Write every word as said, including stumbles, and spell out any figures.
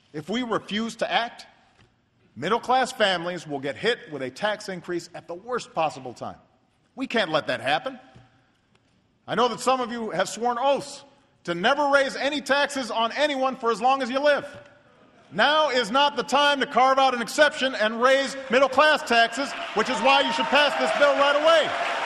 If we refuse to act, middle-class families will get hit with a tax increase at the worst possible time. We can't let that happen. I know that some of you have sworn oaths to never raise any taxes on anyone for as long as you live. Now is not the time to carve out an exception and raise middle-class taxes, which is why you should pass this bill right away.